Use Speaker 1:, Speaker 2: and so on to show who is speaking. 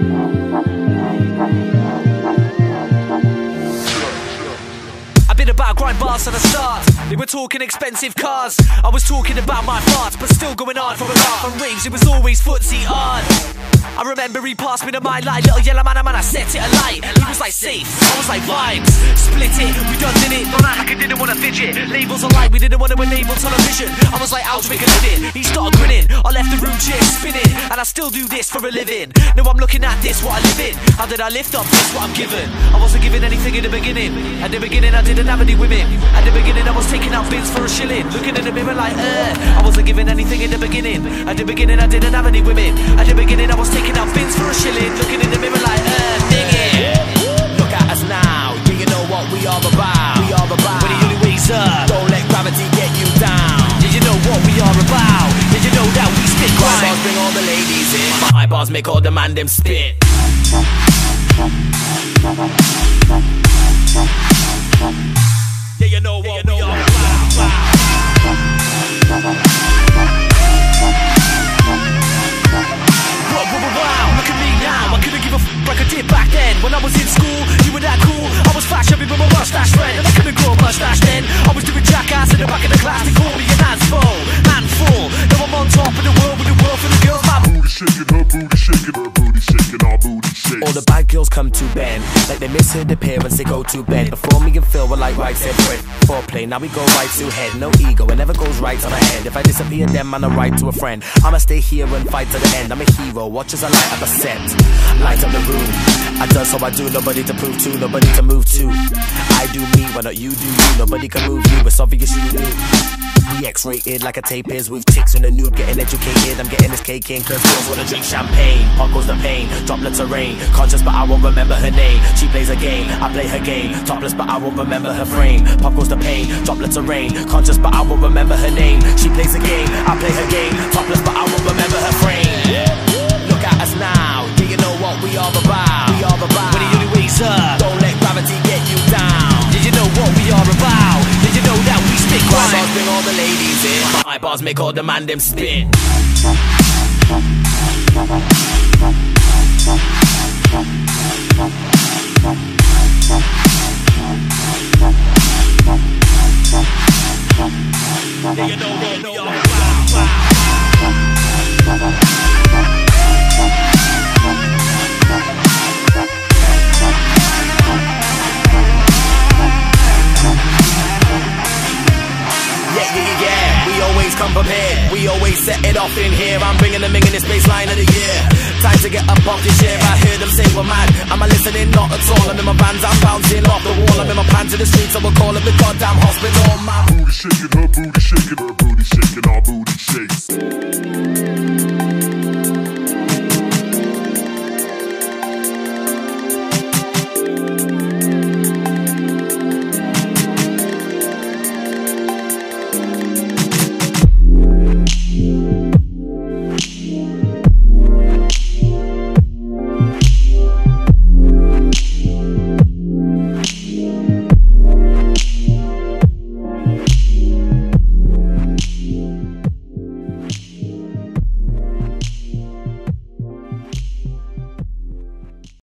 Speaker 1: About grind bars at the start. They were talking expensive cars. I was talking about my farts, but still going hard for a laugh. On raves, it was always footsie on. I remember he passed me the mic like little yellow man, I set it alight. He was like safe, I was like vibes. Split it, we done did it. Don't act like I didn't want to fidget. Labels alike, we didn't want to enable television. I was like, I'll make a living. He started grinning, I left the room chair spinning. And I still do this for a living. Now I'm looking at this, what I live in. How did I lift up this, what I'm given? I wasn't given anything in the beginning. At the beginning I didn't have any women. At the beginning I was taking out bins for a shilling. Looking in the mirror like, I wasn't given anything in the beginning. At the beginning I didn't have any women. At the beginning I was taking out bins for a shilling. Looking in the mirror like, ding it. Look at us now, do you know what we are about? We are about when the only way's up. Don't let gravity get you down. Yeah, you know what we are about. Yeah, you know that we spit grind. My bars bring all the ladies in. My bars make all the man them spit. Yeah, you know what we are about. Wow, look at me now. I couldn't give a like I did back then. When I was in school, you were that cool. I was flash every with my mustache friend. And I couldn't grow a mustache then. I was doing jackass in the back of the class. They called me an handful, handful. Now I'm on top of the world with the world for the girls. My booty shaking, her booty shaking, her booty shaking, our booty shaking. All the bad girls come to bed, like they miss her parents, they go to bed. Before me and Phil were like right said Fred. Foreplay, now we go right to head. No ego, it never goes right on a head. If I disappear, then man, I'm right to a friend. I'ma stay here and fight to the end. I'm a hero, watch as I light up a set. Light up the room. I do so I do, nobody to prove to, nobody to move to. I do me, why not you do you? Nobody can move you, it's obvious you do. We X-rated like a tape is with chicks in the nude getting educated. I'm getting this cake in cause girls wanna drink champagne. Pop goes the pain, droplets of rain. Conscious but I won't remember her name. She plays a game, I play her game. Topless but I won't remember her frame. Pop goes the pain, droplets of rain. Conscious but I won't remember her name. She plays a game, I play her game. Topless but I won't remember her frame. Look at us now, do you know what we are about? We are about when the only way's up. Don't let gravity get you down. Yeah, you know what we are about. Yeah, you know that we spit grind. My bars bring all the ladies in. My bars make all the man them spit. Yeah, you know what we are about. Yeah, we always come prepared. We always set it off in here. I'm bringing them in this baseline of the year. Time to get up off the chair. I hear them say we're mad. Am I listening? Not at all. I'm in my bands, I'm bouncing off the wall. I'm in my pants in the streets, so we'll call it the goddamn hospital. My booty shaking, her booty shaking, her booty shaking, our booty shakes.